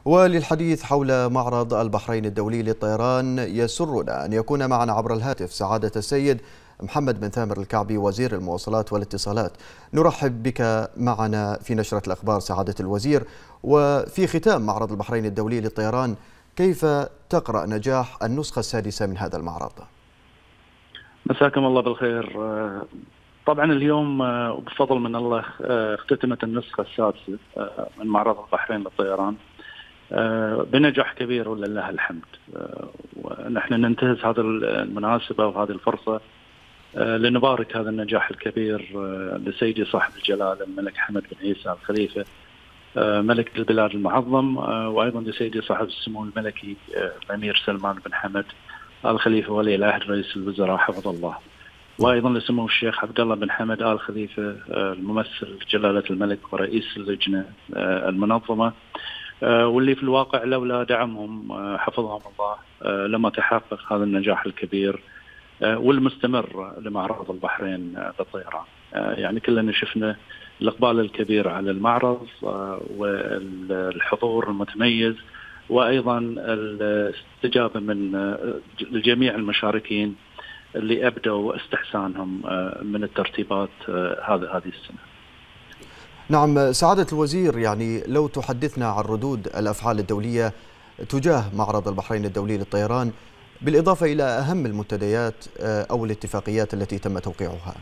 وللحديث حول معرض البحرين الدولي للطيران يسرنا أن يكون معنا عبر الهاتف سعادة السيد محمد بن ثامر الكعبي وزير المواصلات والاتصالات. نرحب بك معنا في نشرة الأخبار سعادة الوزير. وفي ختام معرض البحرين الدولي للطيران، كيف تقرأ نجاح النسخة السادسة من هذا المعرض؟ مساكم الله بالخير. طبعا اليوم بفضل من الله اختتمت النسخة السادسة من معرض البحرين للطيران بنجاح كبير ولله الحمد. ونحن ننتهز هذه المناسبة وهذه الفرصة لنبارك هذا النجاح الكبير لسيدي صاحب الجلالة الملك حمد بن عيسى الخليفة ملك البلاد المعظم، وأيضا لسيدي صاحب السمو الملكي الأمير سلمان بن حمد الخليفة ولي العهد رئيس الوزراء حفظه الله، وأيضا لسمو الشيخ عبد الله بن حمد آل خليفة الممثل جلالة الملك ورئيس اللجنة المنظمة، واللي في الواقع لولا دعمهم حفظهم الله لما تحقق هذا النجاح الكبير والمستمر لمعرض البحرين للطيران. يعني كلنا شفنا الإقبال الكبير على المعرض والحضور المتميز، وأيضا الاستجابة من جميع المشاركين اللي أبدوا استحسانهم من الترتيبات هذه السنة. نعم سعادة الوزير، يعني لو تحدثنا عن ردود الأفعال الدولية تجاه معرض البحرين الدولي للطيران، بالإضافة إلى أهم المنتديات أو الاتفاقيات التي تم توقيعها.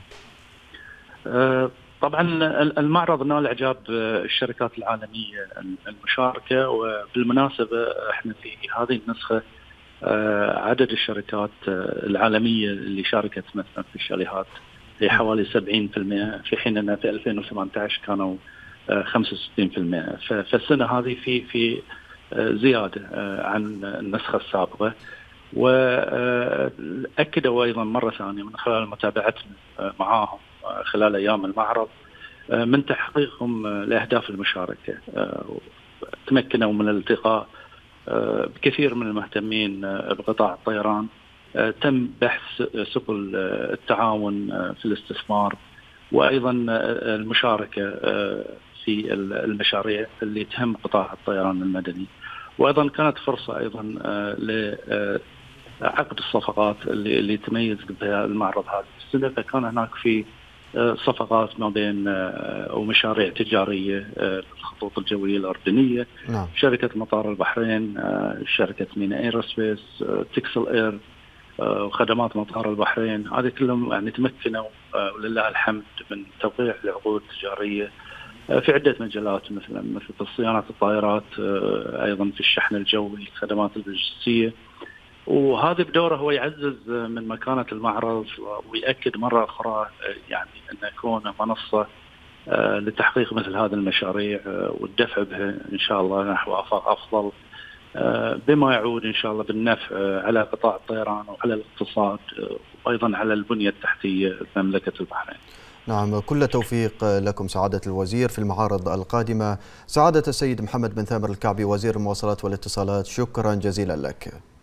طبعا المعرض نال إعجاب الشركات العالمية المشاركة، وبالمناسبة احنا في هذه النسخة عدد الشركات العالمية اللي شاركت مثلا في الشاليهات هي حوالي 70%، في حين أن في 2018 كانوا 65%. فالسنة هذه في زيادة عن النسخة السابقة. وأكدوا أيضا مرة ثانية من خلال متابعتنا معاهم خلال أيام المعرض من تحقيقهم لأهداف المشاركة. تمكنوا من الالتقاء بكثير من المهتمين بقطاع الطيران، تم بحث سبل التعاون في الاستثمار، وأيضا المشاركة في المشاريع اللي تهم قطاع الطيران المدني. وأيضا كانت فرصة أيضا لعقد الصفقات اللي تميز بها المعرض هذه السنة. فكان هناك في صفقات ما بين ومشاريع تجارية الخطوط الجوية الأردنية، نعم. شركة مطار البحرين، شركة مينا ايروسبيس، تكسل اير، وخدمات مطار البحرين. هذه كلهم يعني تمكنوا ولله الحمد من توقيع العقود التجارية في عدة مجالات، مثل صيانة الطائرات، أيضا في الشحن الجوي، الخدمات اللوجستية. وهذا بدوره هو يعزز من مكانة المعرض ويأكد مرة أخرى يعني أن يكون منصة لتحقيق مثل هذه المشاريع والدفع بها إن شاء الله نحو آفاق أفضل، بما يعود إن شاء الله بالنفع على قطاع الطيران وعلى الاقتصاد وأيضا على البنية التحتية لمملكة البحرين. نعم، كل توفيق لكم سعادة الوزير في المعارض القادمة. سعادة السيد محمد بن ثامر الكعبي وزير المواصلات والاتصالات، شكرا جزيلا لك.